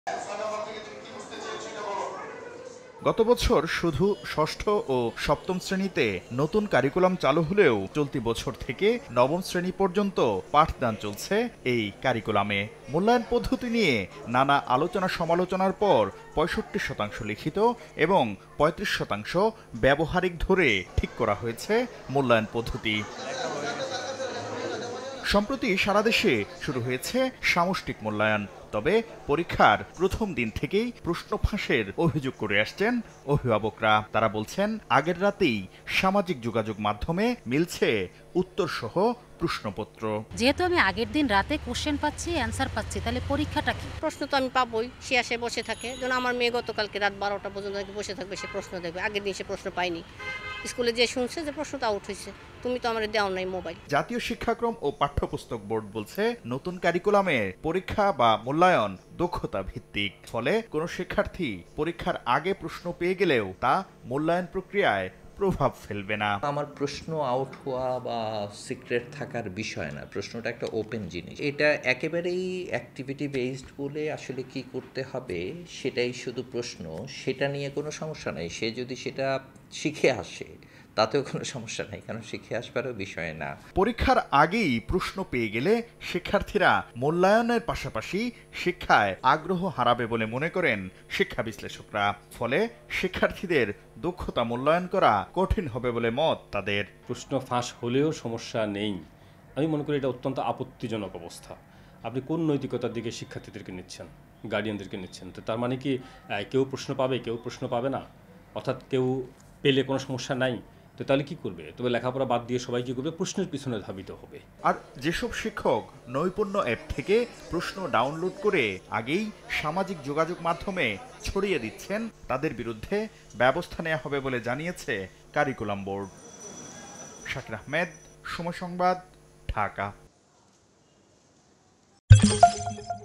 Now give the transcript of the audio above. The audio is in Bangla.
গত বছর শুধু ষষ্ঠ ও সপ্তম শ্রেণীতে নতুন কারিকুলাম চালু হলেও চলতি বছর থেকে নবম শ্রেণী পর্যন্ত পাঠদান চলছে এই কারিকুলামে। মূল্যায়ন পদ্ধতি নিয়ে নানা আলোচনা সমালোচনার পর ৬৫% লিখিত এবং ৩৫% ব্যবহারিক ধরে ঠিক করা হয়েছে মূল্যায়ন পদ্ধতি। সম্প্রতি সারা দেশে শুরু হয়েছে সামষ্টিক মূল্যায়ন। তবে পরীক্ষার প্রথম দিন থেকেই প্রশ্ন ফাঁসের অভিযোগ করে আসছেন অভিভাবকরা। তারা বলছেন, আগের রাতেই সামাজিক যোগাযোগ মাধ্যমে মিলছে উত্তরসহ প্রশ্নপত্র। যেহেতু আমি আগের দিন রাতে কোশ্চেন পাচ্ছি, অ্যান্সার পাচ্ছি, তাহলে পরীক্ষাটা কি? প্রশ্ন তো আমি পাবোই, সে আসে বসে থাকে। যেন আমার মেয়ে গতকালকে রাত 12টা পর্যন্ত বসে থাকবে, সে প্রশ্ন দেখবে। আগের দিন সে প্রশ্ন পায়নি, স্কুলে যে শুনছে যে প্রশ্নটা আউট হয়েছে, তুমি তো আমার দেওয়া নাই মোবাইল। জাতীয় শিক্ষাক্রম ও পাঠ্যপুস্তক বোর্ড বলছে, নতুন কারিকুলামে পরীক্ষা বা মূল্যায়ন দক্ষতা ভিত্তিক। ফলে কোনো শিক্ষার্থী পরীক্ষার আগে প্রশ্ন পেয়ে গেলেও তা মূল্যায়ন প্রক্রিয়ায় প্রভাব ফেলবে না। আমার প্রশ্ন আউট হওয়া বা সিক্রেট থাকার বিষয় না, প্রশ্নটা একটা ওপেন জিনিস। এটা একেবারেই অ্যাক্টিভিটি বেসড বলে আসলে কি করতে হবে সেটাই শুধু প্রশ্ন, সেটা নিয়ে কোনো সমস্যা নাই। সে যদি সেটা শিখে আসে তাতেও কোনো সমস্যা নাই, কারণ শিখে আসবারও বিষয় না। পরীক্ষার আগেই প্রশ্ন পেয়ে গেলে শিক্ষার্থীরা মূল্যায়নের পাশাপাশি শিক্ষায় আগ্রহ হারাবে বলে মনে করেন শিক্ষা বিশ্লেষকরা। ফলে শিক্ষার্থীদের দক্ষতা মূল্যায়ন করা কঠিন হবে বলে মত তাদের। প্রশ্ন ফাঁস হলেও সমস্যা নেই, আমি মনে করি এটা অত্যন্ত আপত্তিজনক অবস্থা। আপনি কোন নৈতিকতার দিকে শিক্ষার্থীদেরকে নিচ্ছেন, গার্ডিয়ানদেরকে নিচ্ছেন? তো তার মানে কি কেউ প্রশ্ন পাবে, কেউ প্রশ্ন পাবে না? অর্থাৎ কেউ পেলে কোনো সমস্যা নাই, তো তাহলে কি করবে? তবে লেখাপড়া বাদ দিয়ে সবাই কি করবে? প্রশ্নের পিছনে ধাবিত হবে। আর যেসব শিক্ষক নৈপুণ্য অ্যাপ থেকে প্রশ্ন ডাউনলোড করে আগেই সামাজিক যোগাযোগ মাধ্যমে ছড়িয়ে দিচ্ছেন, তাদের বিরুদ্ধে ব্যবস্থা নেওয়া হবে বলে জানিয়েছে কারিকুলাম বোর্ড। শাকির আহমেদ, সময় সংবাদ, ঢাকা।